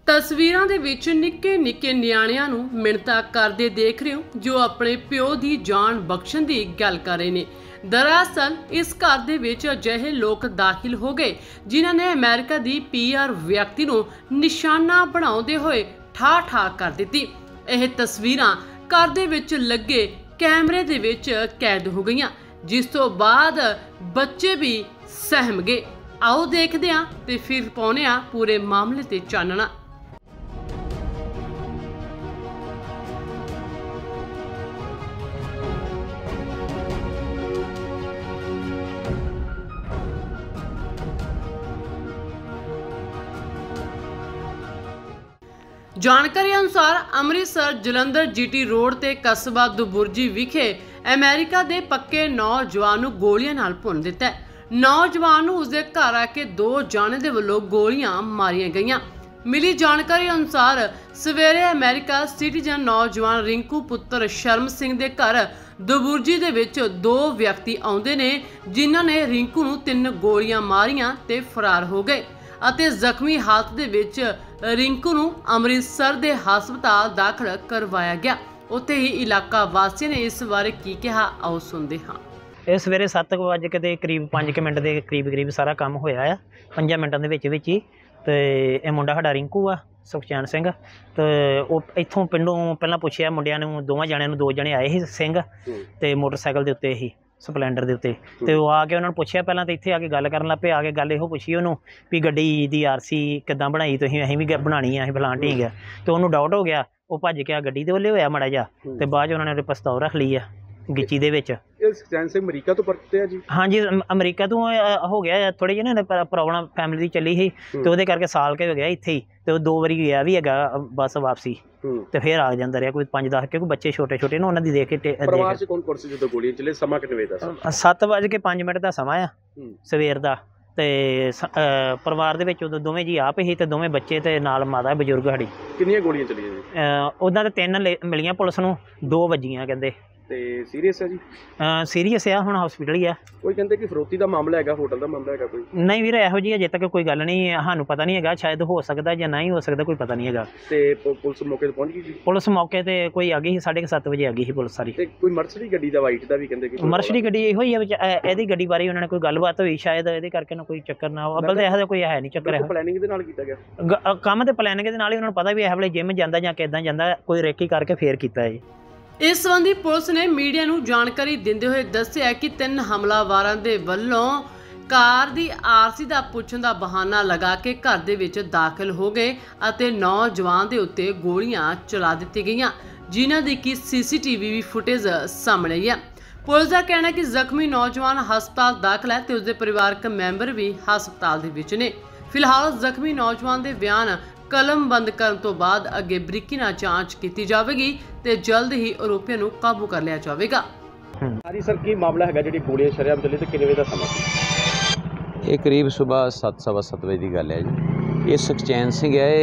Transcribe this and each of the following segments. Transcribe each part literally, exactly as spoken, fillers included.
तस्वीरां दे विच निक्के निक्के नियाणियां नूं मिन्नतां करदे देख रहे हो जो अपने प्यो दी जान बख्शण दी गल कर रहे ने। दरअसल इस घर दे विच अजिहे लोग दाखिल हो गए जिन्हां ने अमेरिका दी पी आर व्यक्ति नूं निशाना बनाउंदे होए ठा ठा कर दित्ती। यह तस्वीरां घर दे विच लगे कैमरे दे विच कैद हो गईयां, जिस तो बाद बच्चे भी सहम गए। आओ देखदे हां ते फिर पाउने हां पूरे मामले ते चानना। जानकारी अनुसार अमृतसर जलंधर जीटी रोड ते कस्बा दुबुर्जी विखे अमेरिका दे पक्के नौजवान नूं गोलियां नाल भुन दिता है। नौजवान नूं उसदे घर आके दो जाने दे वल्लों गोलियां मारियां गईयां। मिली जानकारी अनुसार सवेरे अमेरिका सिटीजन नौजवान रिंकू पुत्र शर्म सिंह दे घर दुबुर्जी दे विच दो व्यक्ति आउंदे ने जिन्हां ने रिंकू नूं तीन गोलियां मारियां ते फरार हो गए ਅਤੇ ਜ਼ਖਮੀ ਹਾਲਤ ਦੇ ਵਿੱਚ ਰਿੰਕੂ ਨੂੰ ਅੰਮ੍ਰਿਤਸਰ ਦੇ ਹਸਪਤਾਲ ਦਾਖਲ ਕਰਵਾਇਆ ਗਿਆ। ਉੱਥੇ ਹੀ ਇਲਾਕਾ ਵਾਸੀਆਂ ਨੇ ਇਸ ਬਾਰੇ ਕੀ ਕਿਹਾ, ਆਓ ਸੁਣਦੇ ਹਾਂ। ਇਹ ਸਵੇਰੇ ਸੱਤ ਵਜੇ ਦੇ ਕਰੀਬ ਪੰਜ ਮਿੰਟ ਦੇ ਕਰੀਬ ਕਰੀਬ ਸਾਰਾ ਕੰਮ ਹੋਇਆ ਆ, ਪੰਜਾਂ ਮਿੰਟਾਂ ਦੇ ਵਿੱਚ ਵਿੱਚ ਹੀ। ਤੇ ਇਹ ਮੁੰਡਾ ਸਾਡਾ ਰਿੰਕੂ ਆ, ਸੁਖਚੈਨ ਸਿੰਘ। ਤੇ ਉਹ ਇੱਥੋਂ ਪਿੰਡੋਂ ਪਹਿਲਾਂ ਪੁੱਛਿਆ ਮੁੰਡਿਆਂ ਨੂੰ, ਦੋਵਾਂ ਜਣਿਆਂ ਨੂੰ, ਦੋ ਜਣੇ ਆਏ ਸੀ ਸਿੰਘ ਤੇ ਮੋਟਰਸਾਈਕਲ ਦੇ ਉੱਤੇ ਹੀ ਸਪਲੈਂਡਰ ਦੇ ਉੱਤੇ। ਤੇ ਉਹ ਆ ਕੇ ਉਹਨਾਂ ਨੂੰ ਪੁੱਛਿਆ ਪਹਿਲਾਂ, ਤਾਂ ਇੱਥੇ ਆ ਕੇ ਗੱਲ ਕਰਨ ਲੱਗ ਪਏ। ਆ ਕੇ ਗੱਲ ਇਹੋ ਪੁੱਛੀ ਉਹਨੂੰ ਵੀ ਗੱਡੀ ਦੀ ਆਰ ਸੀ ਕਿੱਦਾਂ ਬਣਾਈ ਤੁਸੀਂ? ਅਸੀਂ ਵੀ ਬਣਾਉਣੀ ਆ, ਅਸੀਂ ਫਲਾਣ ਠੀਕ ਆ। ਤੇ ਉਹਨੂੰ ਡਾਊਟ ਹੋ ਗਿਆ, ਉਹ ਭੱਜ ਕੇ ਆ ਗੱਡੀ ਦੇ ਵੱਲੇ ਹੋਇਆ ਮਾੜਾ ਜਿਹਾ। ਤੇ ਬਾਅਦ 'ਚ ਉਹਨਾਂ ਨੇ ਉਹਦੇ ਪਿਸਤੌਲ ਰੱਖ ਲਈ ਆ ਗਿੱਚੀ ਦੇ ਵਿੱਚ। ਇਹ ਸੁਖਚੈਨ ਸਿੰਘ ਅਮਰੀਕਾ ਤੋਂ ਪਰਤੇ ਆ ਜੀ? ਹਾਂਜੀ, ਅਮਰੀਕਾ ਤੋਂ ਹੋ ਗਿਆ। ਥੋੜ੍ਹੀ ਜਿਹੀ ਨਾ ਪ੍ਰੋਬਲਮ ਫੈਮਿਲੀ ਦੀ ਚੱਲੀ ਸੀ ਤੇ ਉਹਦੇ ਕਰਕੇ ਸਾਲ ਕੇ ਹੋ ਗਿਆ ਇੱਥੇ ਹੀ। ਤੇ ਉਹ ਦੋ ਵਾਰੀ ਗਿਆ ਵੀ ਹੈਗਾ ਬੱਸ ਵਾਪਸੀ ਤੇ ਫਿਰ ਆ ਜਾਂਦਾ ਰਿਹਾ ਕੋਈ ਪੰਜ ਦਸ, ਕਿਉਂਕਿ ਬੱਚੇ ਛੋਟੇ ਛੋਟੇ ਨੇ ਉਹਨਾਂ ਦੀ ਦੇਖ ਕੇ। ਪਰਿਵਾਰ 'ਚ ਕੌਣ ਕੌਣ ਸੀ ਜਦੋਂ ਗੋਲੀਆਂ ਚੱਲੇ? ਸਮਾਂ ਕਿੰਨੇ ਵਜੇ ਦਾ? ਸੱਤ ਵੱਜ ਕੇ ਪੰਜ ਮਿੰਟ ਦਾ ਸਮਾਂ ਆ ਸਵੇਰ ਦਾ। ਤੇ ਪਰਿਵਾਰ ਦੇ ਵਿੱਚ ਉਦੋਂ ਦੋਵੇਂ ਜੀ ਆਪ ਹੀ ਤੇ ਦੋਵੇਂ ਬੱਚੇ ਤੇ ਨਾਲ ਮਾਤਾ ਬਜ਼ੁਰਗ ਸਾਡੀ। ਕਿੰਨੀਆਂ ਗੋਲੀਆਂ ਚੱਲੀਆਂ ਜੀ? ਉਹਨਾਂ ਦੇ ਤਿੰਨ ਮਿਲੀਆਂ ਪੁਲਿਸ ਨੂੰ, ਦੋ ਵੱਜੀਆਂ ਕਹਿੰਦੇ। ਤੇ ਸੀਰੀਅਸ ਹੈ ਜੀ? ਸੀਰੀਅਸ ਆ, ਹੁਣ ਹਸਪੀਟਲ ਹੀ ਆ। ਕੋਈ ਕਹਿੰਦੇ ਕਿ ਫਰੋਤੀ ਦਾ ਮਾਮਲਾ ਹੈਗਾ, ਹੋਟਲ ਦਾ ਮਾਮਲਾ ਹੈਗਾ ਕੋਈ? ਨਹੀਂ ਵੀਰ, ਇਹੋ ਜਿਹੀ ਅਜੇ ਤੱਕ ਕੋਈ ਗੱਲ ਨਹੀਂ, ਸਾਨੂੰ ਪਤਾ ਨਹੀਂ ਹੈਗਾ। ਸ਼ਾਇਦ ਹੋ ਸਕਦਾ ਜਾਂ ਨਹੀਂ ਹੋ ਸਕਦਾ, ਕੋਈ ਪਤਾ ਨਹੀਂ ਹੈਗਾ। ਤੇ ਪੁਲਿਸ ਮੌਕੇ ਤੇ ਪਹੁੰਚ ਗਈ ਜੀ? ਪੁਲਿਸ ਮੌਕੇ ਤੇ ਕੋਈ ਆ ਗਈ ਸੀ, ਸਾਢੇ ਕੁ ਸੱਤ ਵਜੇ ਆ ਗਈ ਸੀ ਪੁਲਿਸ ਸਾਰੀ। ਤੇ ਕੋਈ ਮਰਸਡੀ ਗੱਡੀ ਦਾ, ਵਾਈਟ ਦਾ ਵੀ ਕਹਿੰਦੇ ਕਿ ਮਰਸਡੀ ਗੱਡੀ ਇਹੋ ਹੀ ਆ। ਇਹਦੀ ਗੱਡੀ ਬਾਰੇ ਉਹਨਾਂ ਨੇ ਕੋਈ ਗੱਲਬਾਤ ਹੋਈ ਸ਼ਾਇਦ, ਇਹਦੇ ਕਰਕੇ ਨਾ ਕੋਈ ਚੱਕਰ ਨਾ। ਅੱਬਲ ਤਾਂ ਇਹੋ ਜਿਹਾ ਕੋਈ ਹੈ ਨਹੀਂ ਚੱਕਰ। ਹੈ ਪਲੈਨਿੰਗ ਦੇ ਨਾਲ ਕੀਤਾ ਗਿਆ ਕੰਮ, ਤੇ ਪਲੈਨਿੰਗ ਦੇ ਨਾਲ ਹੀ ਉਹਨਾਂ ਨੂੰ ਪਤਾ ਵੀ ਇਹ ਵੇਲੇ ਜਿੰਮ ਜਾਂਦਾ ਜਾਂ ਕਿੱਦਾਂ ਜਾਂਦਾ, ਕੋਈ ਰੇਕੀ ਕਰਕੇ ਫੇਰ ਕੀਤਾ ਹੈ ਜੀ। इस संबंधी पुलिस ने मीडिया नूं जानकारी देंदे होए दस्सिया कि तीन हमलावारां दे वल्लों कार दी आरसी दा पुछण दा बहाना लगा के घर दे विच दाखिल हो गए अते नौजवान दे उत्ते गोलियां चला दित्ती गईयां, जिन्हां दी कि सीसीटीवी भी फुटेज सामने आई है। पुलिस का कहना है कि जख्मी नौजवान हस्पताल दाखिल है ते उसदे परिवारक मैंबर भी हस्पताल दे विच ने। फिलहाल जख्मी नौजवान दे बयान कलम बंद करने तो बाद अगे बरीकी नाल जांच की जाएगी ते जल्द ही आरोपियों नूं काबू कर लिया जाएगा। हाजी सर, की मामला है जी गोलियां शरेआम चली ते किन्ने बजे दा समा सी? ये करीब सुबह सत्त सवा सत्त बजे की गल है जी। ये सुखचैन सिंह है,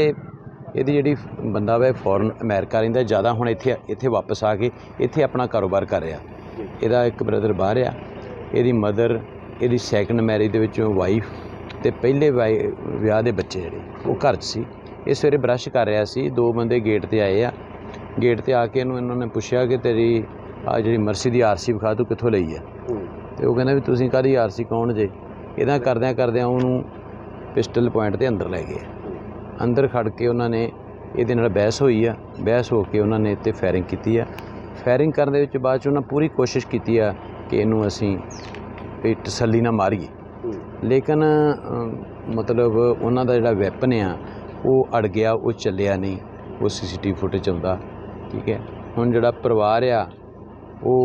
ये जी बंदा वा फॉरन अमेरिका रहिंदा, ज़्यादा हुण इत्थे इत्थे वापस आ के इत्थे अपना कारोबार कर रहा। इहदा एक ब्रदर बाहर आ, इहदी मदर, इहदी सैकेंड मैरिज दे विचों वाइफ ते पहले वाई विआह दे बच्चे जिहड़े वो घर च सी। इस सवेरे ब्रश कर रहा सी, दो बंदे गेट ते आए आ। गेट ते आके इन्हों इन्होंने पुछया कि तेरी आ जी मरसी दी आर सी विखा, तू कित्थों लई है? तो वह कहना भी तुसीं काहदी आर सी कौन जे? इदां करदियां करदियां उन्होंने पिस्टल पॉइंट ते अंदर लै गए। अंदर खड़ के उन्होंने इहदे नाल बहस होई आ, बहस हो के उन्होंने इत्ते फायरिंग कीती आ। फायरिंग करन दे विच बाद च उन्होंने पूरी कोशिश कीती आ कि इहनूं असीं भी तसल्ली नाल मारीए, लेकिन मतलब उन्हां दा जिहड़ा वैपन आ वो अड़ गया, वो चलिया नहीं, वो C C T V footage आउंदा। ठीक है, हुण जिहड़ा परिवार आ वो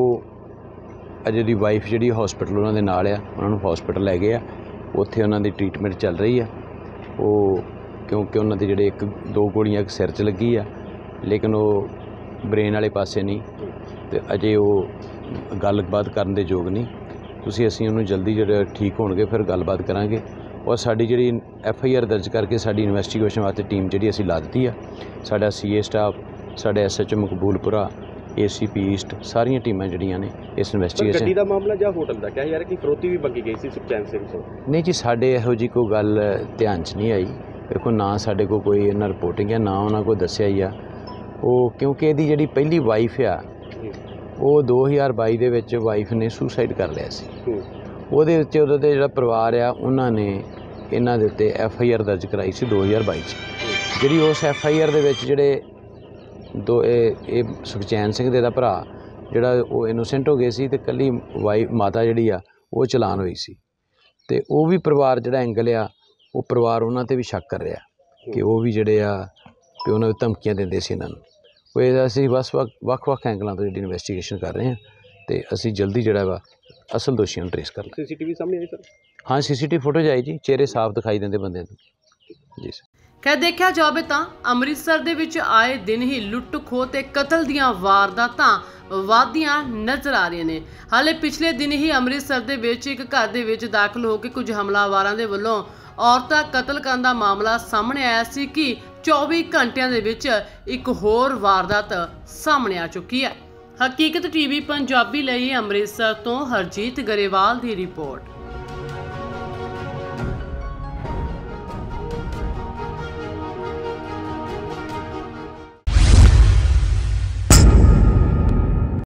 अजे दी वाइफ जिहड़ी हॉस्पिटल उन्हां दे नाल आ, उन्हां नूं हॉस्पिटल लै गए आ। उत्थे उन्हां दी ट्रीटमेंट चल रही है वो, क्योंकि उन्हां दे जिहड़े एक दो गोलियां एक सिर च लगी आ, लेकिन वो ब्रेन वाले पासे नहीं, ते अजे वो गलबात करन दे योग नहीं। तुसीं असीं उहनूं जल्दी जिहड़े ठीक होणगे फिर गलबात करांगे। और साड़ी जी एफ आई आर दर्ज करके साड़ी इन्वेस्टिगेशन वास्ते टीम जी असी ला दी है। साडा सी ए स्टाफ, साडे S H O Maqboolpura, A C P east, सारिया टीमां जड़ियां ने इस इन्वेस्टिगेशन। गड्डी दा मामला जां होटल दा क्या यार कि फरोती भी मंगी गई सी सुखचैन सिंह ਤੋਂ? नहीं जी, साडे इहो जी कोई गल ध्यान च नहीं आई। देखो ना साडे को कोई इन्ना रिपोर्टिंग है ना उन्होंने को दसिया ही आ वो, क्योंकि इहदी जिहड़ी पहली वाइफ आ वो दो हज़ार बाई दे विच वाइफ ने सुसाइड कर लिया सी। ਉਹਦੇ ਵਿੱਚ ਉਹਦਾ ਤੇ ਜਿਹੜਾ ਪਰਿਵਾਰ ਆ ਉਹਨਾਂ ਨੇ ਇਹਨਾਂ ਦੇ ਉੱਤੇ ਐਫ ਆਈ ਆਰ ਦਰਜ ਕਰਾਈ ਸੀ ਦੋ ਹਜ਼ਾਰ ਬਾਈ 'ਚ, ਜਿਹੜੀ ਉਸ ਐਫ ਆਈ ਆਰ ਦੇ ਵਿੱਚ ਜਿਹੜੇ ਦੋ ਇਹ ਇਹ ਸੁਖਚੈਨ ਸਿੰਘ ਦੇ ਦਾ ਭਰਾ ਜਿਹੜਾ ਉਹ ਇਨੋਸੈਂਟ ਹੋ ਗਏ ਸੀ, ਅਤੇ ਇਕੱਲੀ ਵਾਈ ਮਾਤਾ ਜਿਹੜੀ ਆ ਉਹ ਚਲਾਨ ਹੋਈ ਸੀ। ਅਤੇ ਉਹ ਵੀ ਪਰਿਵਾਰ ਜਿਹੜਾ ਐਂਗਲ ਆ ਉਹ ਪਰਿਵਾਰ ਉਹਨਾਂ 'ਤੇ ਵੀ ਸ਼ੱਕ ਕਰ ਰਿਹਾ ਕਿ ਉਹ ਵੀ ਜਿਹੜੇ ਆ ਕਿ ਉਹਨਾਂ ਨੂੰ ਧਮਕੀਆਂ ਦਿੰਦੇ ਸੀ ਇਹਨਾਂ ਨੂੰ। ਉਹ ਇਹਦਾ ਅਸੀਂ ਬਸ ਵੱਖ ਵੱਖ ਵੱਖ ਐਂਗਲਾਂ ਤੋਂ ਜਿਹੜੀ ਇਨਵੈਸਟੀਗੇਸ਼ਨ ਕਰ ਰਹੇ ਹਾਂ ਅਤੇ ਅਸੀਂ ਜਲਦੀ ਜਿਹੜਾ ਵਾ ਅਸਲ ਦੋਸ਼ੀਆਂ ਨੂੰ ਟ੍ਰੇਸ ਕਰ ਲਾਂਗੇ। ਸੀਸੀਟੀਵੀ ਸਾਹਮਣੇ ਆਈ ਸਰ? ਹਾਂ, ਸੀਸੀਟੀਵੀ ਫੁਟੇਜ ਆਈ ਜੀ, ਚਿਹਰੇ ਸਾਫ਼ ਦਿਖਾਈ ਦਿੰਦੇ ਬੰਦੇ ਨੂੰ ਜੀ ਸਰ। ਖੈਰ ਦੇਖਿਆ ਜਾਵੇ ਤਾਂ ਅੰਮ੍ਰਿਤਸਰ ਦੇ ਵਿੱਚ ਆਏ ਦਿਨ ਹੀ ਲੁੱਟ ਖੋਹ ਤੇ ਕਤਲ ਦੀਆਂ ਵਾਰਦਾਤਾਂ ਵਧਦੀਆਂ ਨਜ਼ਰ ਆ ਰਹੀਆਂ ਨੇ। ਹਾਲੇ ਪਿਛਲੇ ਦਿਨ ਹੀ ਅੰਮ੍ਰਿਤਸਰ ਦੇ ਵਿੱਚ ਇੱਕ ਘਰ ਦੇ ਵਿੱਚ ਦਾਖਲ ਹੋ ਕੇ ਕੁਝ ਹਮਲਾਵਰਾਂ ਦੇ ਵੱਲੋਂ ਔਰਤਾਂ ਕਤਲ ਕਰਨ ਦਾ ਮਾਮਲਾ ਸਾਹਮਣੇ ਆਇਆ ਸੀ ਕਿ ਚੌਵੀ ਘੰਟਿਆਂ ਦੇ ਵਿੱਚ ਇੱਕ ਹੋਰ ਵਾਰਦਾਤ ਸਾਹਮਣੇ ਆ ਚੁੱਕੀ ਹੈ। ਹਕੀਕਤ ਟੀਵੀ ਪੰਜਾਬੀ ਲਈ ਅੰਮ੍ਰਿਤਸਰ ਤੋਂ ਹਰਜੀਤ ਗਰੇਵਾਲ ਦੀ ਰਿਪੋਰਟ।